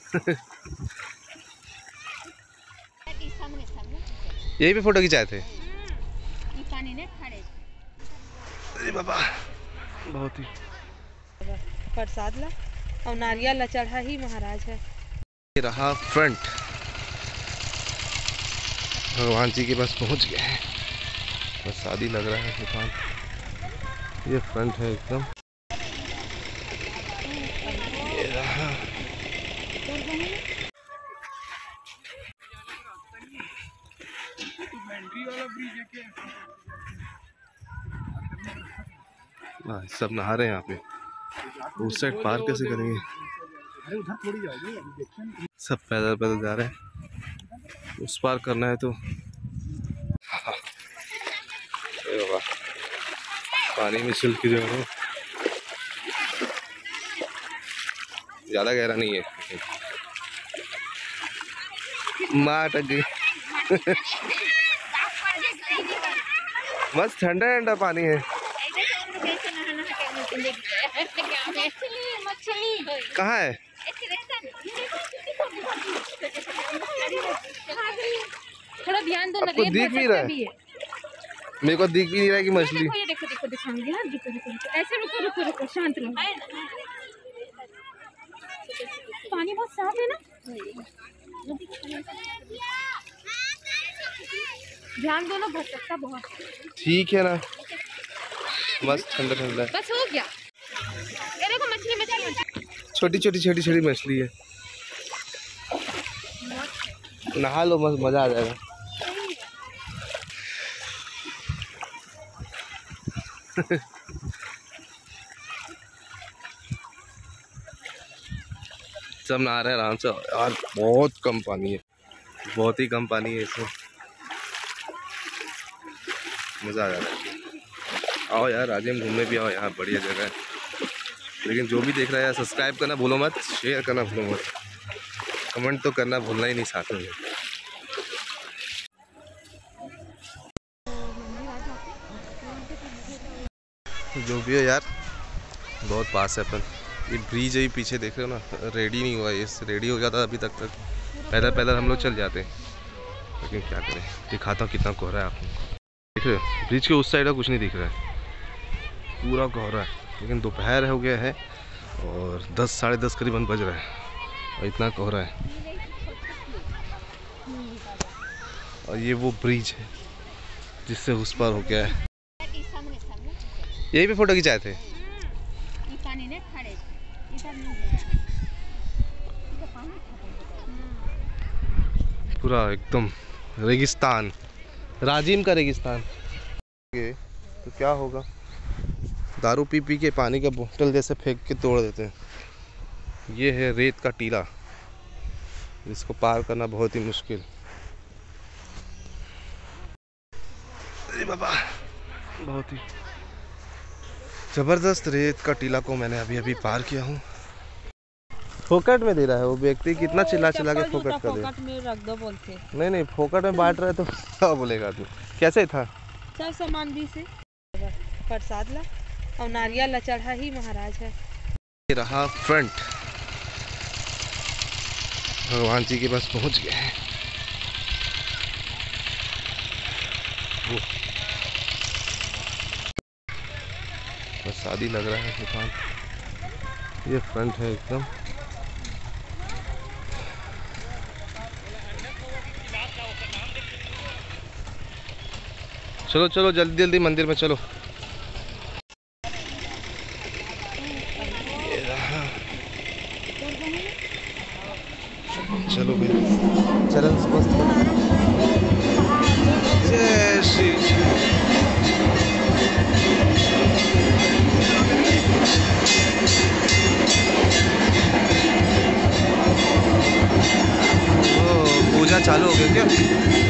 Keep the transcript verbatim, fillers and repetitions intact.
यही पे फोटो खिंचाए थे। अरे बाबा बहुत ही प्रसाद ला और नारियल ला चढ़ा ही महाराज है। ये रहा फ्रंट, भगवान जी के पास पहुंच गए हैं। प्रसादी लग रहा है दुकान। ये फ्रंट है एकदम। ये रहा सब नहा रहे हैं यहाँ पे। उस साइड पार कैसे करेंगे? सब पैदल पैदल जा रहे हैं। उस पार करना है तो पानी में छिल के जा रहे हैं। ज्यादा गहरा नहीं है। माँ अटक गई। मस्त ठंडा ठंडा पानी है। कहाँ है? थोड़ा ध्यान दो ना। आपको दिख भी रहा है? मेरे को दिख भी नहीं रहा है कि मछली। देखो ये देखो देखो दिखाऊंगी। हाँ देखो देखो ऐसे रुको रुको रुको शांत रहो। पानी बहुत साफ है ना। ध्यान दो ना, भटकता बहुत। ठीक है ना, मस्त ठंडा ठंडा। बस हो गया। ये देखो मछली मछली छोटी छोटी छोटी छोटी मछली है। नहा लो, मस्त मजा आ जाएगा। सब नहा रहे हैं आराम से यार। बहुत कम पानी है, बहुत ही कम पानी है इसमें। मज़ा आ जा रहा है। आओ यार राजिम घूमने भी आओ, यहाँ बढ़िया जगह है। लेकिन जो भी देख रहा है यार, सब्सक्राइब करना भूलो मत, शेयर करना भूलो मत, कमेंट तो करना भूलना ही नहीं साथ में। जो भी है यार, बहुत पास है अपन। ये ब्रिज है पीछे, देख रहे हो ना, रेडी नहीं हुआ। ये रेडी हो जाता अभी तक तक पैदल पैदल हम लोग चल जाते। लेकिन क्या करें, दिखाता हूँ कितना कोहरा है आपको। देख रहे हो ब्रिज के उस साइड का कुछ नहीं दिख रहा है, पूरा कोहरा है। लेकिन दोपहर हो गया है और दस साढ़े दस करीबन बज रहा है और इतना कोहरा है। और ये वो ब्रिज है जिससे उस पार हो गया है। यही पे फोटो खिंचाए थे। पूरा एकदम रेगिस्तान, राजिम का रेगिस्तान। तो क्या होगा, दारू पी पी के पानी का बोतल जैसे फेंक के तोड़ देते हैं। ये है रेत का टीला, जिसको पार करना बहुत ही मुश्किल। अरे बाबा बहुत ही जबरदस्त रेत का टीला को मैंने अभी अभी पार किया हूँ। फोकट में दे रहा है वो व्यक्ति, कितना चिल्ला चिल्ला के फोकट कर दे। फोकट में रख दो बोलते। नहीं नहीं, फोकट में बांट रहा है तो क्या बोलेगा आदमी। कैसे था सब सामान भी से। प्रसाद ला और नारियल ला चढ़ा ही महाराज है। ये रहा फ्रंट, भगवान जी के पास पहुंच गए हैं। प्रसादी लग रहा है दुकान। ये फ्रंट है एकदम। चलो चलो जल्दी जल्दी मंदिर में चलो। चलो भाई, चरण स्वस्थ। जय श्री पूजा चालू हो गया क्या?